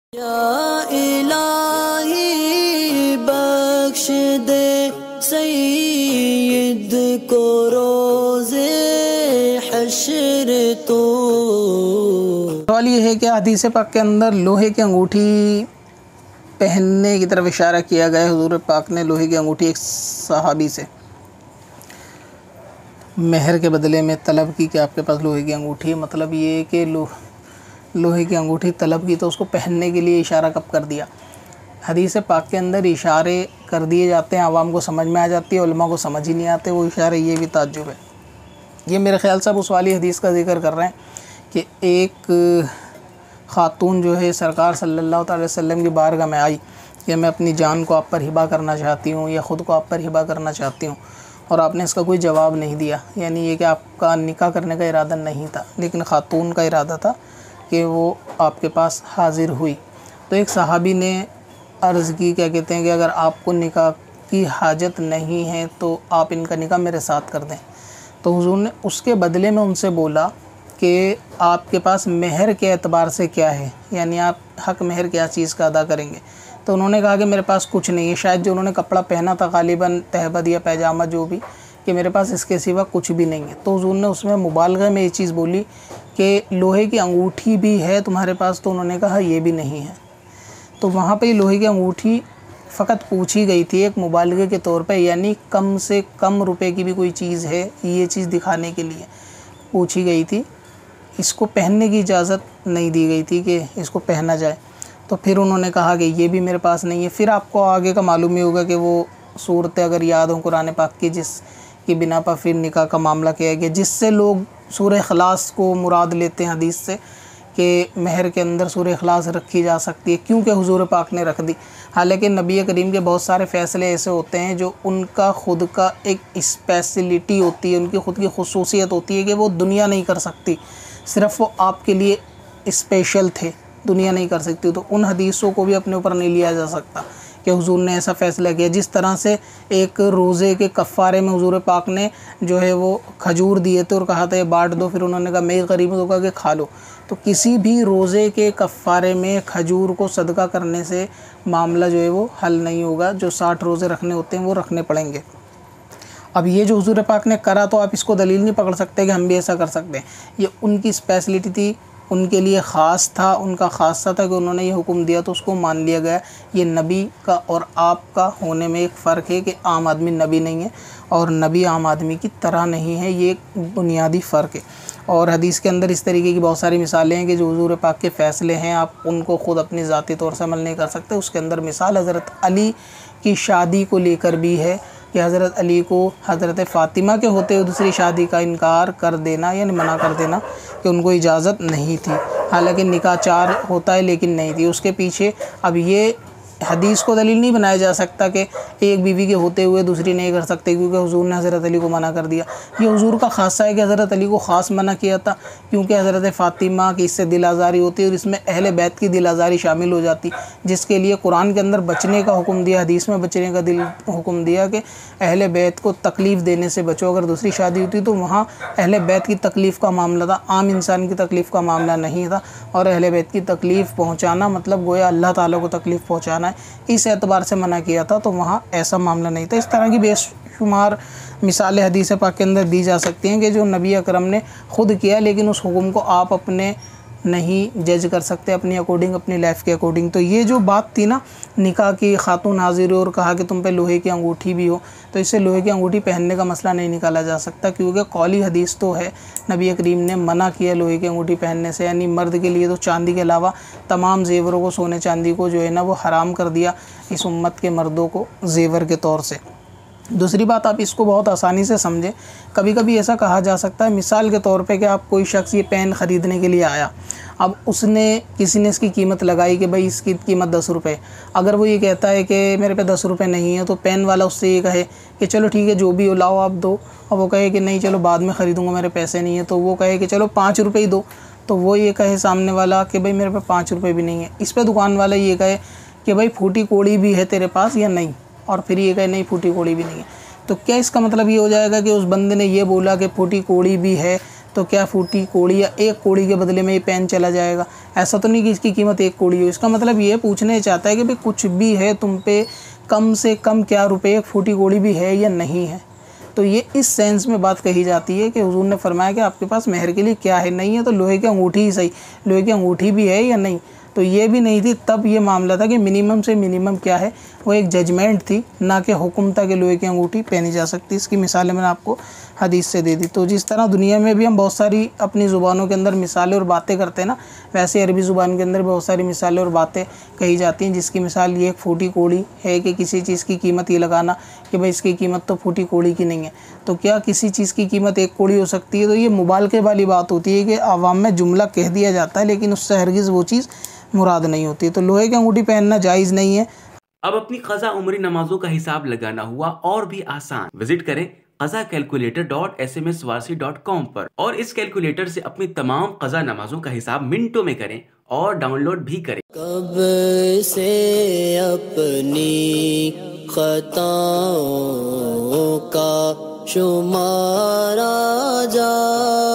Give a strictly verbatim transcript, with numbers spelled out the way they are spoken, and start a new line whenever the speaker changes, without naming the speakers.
या इलाही बख्श दे सईद को रोज़े हश्र तो।
सवाल ये है कि हदीस पाक के अंदर लोहे की अंगूठी पहनने की तरफ इशारा किया गया है। हुजूर पाक ने लोहे की अंगूठी एक सहाबी से मेहर के बदले में तलब की कि आपके पास लोहे की अंगूठी है। मतलब ये कि लो लोहे की अंगूठी तलब की, तो उसको पहनने के लिए इशारा कब कर दिया। हदीस पाक के अंदर इशारे कर दिए जाते हैं, आवाम को समझ में आ जाती है, उलमा को समझ ही नहीं आते वो इशारे। ये भी ताज्जुब है। ये मेरे ख्याल से उस वाली हदीस का जिक्र कर रहे हैं कि एक ख़ातून जो है सरकार सल्लल्लाहु अलैहि वसल्लम की बारगाह में आई कि मैं अपनी जान को आप पर हिबा करना चाहती हूँ या ख़ुद को आप पर हिबा करना चाहती हूँ, और आपने इसका कोई जवाब नहीं दिया। यानी ये कि आपका निकाह करने का इरादा नहीं था, लेकिन ख़ातून का इरादा था कि वो आपके पास हाज़िर हुई। तो एक सहाबी ने अर्ज़ की, क्या कहते हैं कि अगर आपको निकाह की हाजत नहीं है तो आप इनका निकाह मेरे साथ कर दें। तो हुज़ूर ने उसके बदले में उनसे बोला कि आपके पास मेहर के एतबार से क्या है, यानी आप हक़ मेहर क्या चीज़ का अदा करेंगे। तो उन्होंने कहा कि मेरे पास कुछ नहीं है। शायद जो उन्होंने कपड़ा पहना था ग़ालिबन तहबद या पैजामा जो भी, कि मेरे पास इसके सिवा कुछ भी नहीं है। तो हुज़ूर ने उसमें मुबालग़े में ये चीज़ बोली कि लोहे की अंगूठी भी है तुम्हारे पास। तो उन्होंने कहा ये भी नहीं है। तो वहाँ पे लोहे की अंगूठी फ़कत पूछी गई थी एक मुबालगे के तौर पे, यानी कम से कम रुपए की भी कोई चीज़ है ये चीज़ दिखाने के लिए पूछी गई थी। इसको पहनने की इजाज़त नहीं दी गई थी कि इसको पहना जाए। तो फिर उन्होंने कहा कि ये भी मेरे पास नहीं है। फिर आपको आगे का मालूम ही होगा कि वो सूरतें अगर याद हो कुरान पाक की, जिस की बिना पर फिर निकाह का मामला किया गया, जिससे लोग सूरह इखलास को मुराद लेते हैं हदीस से कि महर के अंदर सूरह इखलास रखी जा सकती है, क्योंकि हुजूर पाक ने रख दी। हालांकि नबी करीम के बहुत सारे फ़ैसले ऐसे होते हैं जो उनका ख़ुद का एक स्पेशलिटी होती है, उनकी ख़ुद की खुसूसियत होती है कि वो दुनिया नहीं कर सकती, सिर्फ़ वो आपके लिए स्पेशल थे, दुनिया नहीं कर सकती। तो उन हदीसों को भी अपने ऊपर नहीं लिया जा सकता कि हुजूर ने ऐसा फ़ैसला किया। जिस तरह से एक रोज़े के कफ़ारे में हुजूर पाक ने जो है वो खजूर दिए थे और कहा था ये बांट दो, फिर उन्होंने कहा मैं गरीब हूँ तो कहा कि खा लो। तो किसी भी रोज़े के कफ़ारे में खजूर को सदका करने से मामला जो है वो हल नहीं होगा। जो साठ रोज़े रखने होते हैं वो रखने पड़ेंगे। अब ये जो हुजूर पाक ने करा, तो आप इसको दलील नहीं पकड़ सकते कि हम भी ऐसा कर सकते हैं। ये उनकी स्पेशलिटी थी, उनके लिए ख़ास था, उनका ख़ासा था कि उन्होंने ये हुक्म दिया तो उसको मान लिया गया। ये नबी का और आपका होने में एक फ़र्क है कि आम आदमी नबी नहीं है और नबी आम आदमी की तरह नहीं है, ये एक बुनियादी फ़र्क है। और हदीस के अंदर इस तरीके की बहुत सारी मिसालें हैं कि जो हुजूर पाक के फ़ैसले हैं आप उनको ख़ुद अपनी ज़ाती तौर से अमल नहीं कर सकते। उसके अंदर मिसाल हज़रत अली की शादी को लेकर भी है कि हज़रत अली को हज़रत फ़ातिमा के होते हुए दूसरी शादी का इनकार कर देना, यानी मना कर देना कि उनको इजाज़त नहीं थी। हालांकि निकाह चार होता है लेकिन नहीं थी उसके पीछे। अब ये हदीस को दलील नहीं बनाया जा सकता कि एक बीवी के होते हुए दूसरी नहीं कर सकते, क्योंकि हुजूर ने हज़रत अली को मना कर दिया। ये हुजूर का ख़ासा है कि हज़रत अली को ख़ास मना किया था, क्योंकि हज़रत फ़ातिमा की इससे दिल आज़ारी होती है और इसमें अहले बैत की दिल आज़ारी शामिल हो जाती, जिसके लिए कुरान के अंदर बचने का हुक्म दिया, हदीस में बचने का दिल हुक्म दिया कि अहले बैत को तकलीफ़ देने से बचो। अगर दूसरी शादी होती तो वहाँ अहले बैत की तकलीफ़ का मामला था, आम इंसान की तकलीफ़ का मामला नहीं था। और अहले बैत की तकलीफ़ पहुँचाना मतलब गोया अल्लाह ताला को तकलीफ़ पहुँचाना, इस एतबार से मना किया था। तो वहाँ ऐसा मामला नहीं था। इस तरह की बेशुमार मिसालें हदीस पाक के अंदर दी जा सकती हैं कि जो नबी अकरम ने ख़ुद किया, लेकिन उस हुक्म को आप अपने नहीं जज कर सकते अपनी अकॉर्डिंग, अपनी लाइफ के अकॉर्डिंग। तो ये जो बात थी ना निकाह की, खातून हाजिर हो और कहा कि तुम पे लोहे की अंगूठी भी हो, तो इससे लोहे की अंगूठी पहनने का मसला नहीं निकाला जा सकता, क्योंकि कौली हदीस तो है नबी करीम ने मना किया लोहे की अंगूठी पहनने से। यानी मर्द के लिए तो चांदी के अलावा तमाम जेवरों को, सोने चांदी को जो है ना वो हराम कर दिया इस उम्मत के मर्दों को जेवर के तौर से। दूसरी बात, आप इसको बहुत आसानी से समझें। कभी कभी ऐसा कहा जा सकता है, मिसाल के तौर पे कि आप कोई शख्स ये पेन ख़रीदने के लिए आया, अब उसने किसी ने इसकी कीमत लगाई कि भाई इसकी कीमत दस रुपये। अगर वो ये कहता है कि मेरे पे दस रुपये नहीं है, तो पेन वाला उससे ये कहे कि चलो ठीक है जो भी हो लाओ आप दो, और वो कहे कि नहीं चलो बाद में ख़रीदूँगा मेरे पैसे नहीं है, तो वो कहे कि चलो पाँच रुपये ही दो, तो वो ये कहे सामने वाला कि भाई मेरे पे पाँच रुपये भी नहीं है। इस पर दुकान वाला ये कहे कि भाई फूटी कोड़ी भी है तेरे पास या नहीं, और फिर ये कहे नहीं फूटी कोड़ी भी नहीं है। तो क्या इसका मतलब ये हो जाएगा कि उस बंदे ने ये बोला कि फूटी कोड़ी भी है तो क्या फूटी कौड़ी या एक कौड़ी के बदले में ये पेन चला जाएगा? ऐसा तो नहीं कि इसकी कीमत एक कौड़ी हो। इसका मतलब ये पूछने चाहता है कि भाई कुछ भी है तुम पे कम से कम क्या रुपए एक फूटी कौड़ी भी है या नहीं है। तो ये इस सेंस में बात कही जाती है कि हुजूर ने फरमाया कि आपके पास मेहर के लिए क्या है, नहीं है तो लोहे की अंगूठी ही सही, लोहे की अंगूठी भी है या नहीं। तो ये भी नहीं थी, तब ये मामला था कि मिनिमम से मिनिमम क्या है, वो एक जजमेंट थी, ना कि हुक्म था कि लोहे की अंगूठी पहनी जा सकती। इसकी मिसालें मैंने आपको हदीस से दे दी। तो जिस तरह दुनिया में भी हम बहुत सारी अपनी ज़ुबानों के अंदर मिसालें और बातें करते हैं ना, वैसे अरबी ज़ुबान के अंदर बहुत सारी मिसालें और बातें कही जाती हैं, जिसकी मिसाल ये एक फूटी कौड़ी है कि किसी चीज़ की कीमत ये लगाना कि भाई इसकी कीमत तो फूटी कौड़ी की नहीं है। तो क्या किसी चीज़ की कीमत एक कौड़ी हो सकती है? तो ये मुबालके वाली बात होती है कि आवाम में जुमला कह दिया जाता है, लेकिन उससे हरगिज़ वो चीज़ मुराद नहीं होती। तो लोहे की अंगूठी पहनना जायज़ नहीं है।
अब अपनी क़ज़ा उम्री नमाजों का हिसाब लगाना हुआ और भी आसान। विजिट करें क़ज़ा calculator dot S M S Warsi dot com पर और इस कैलकुलेटर से अपनी तमाम क़ज़ा नमाजों का हिसाब मिनटों में करें और डाउनलोड भी करें।
कब से अपनी खताओं का शुमारा जा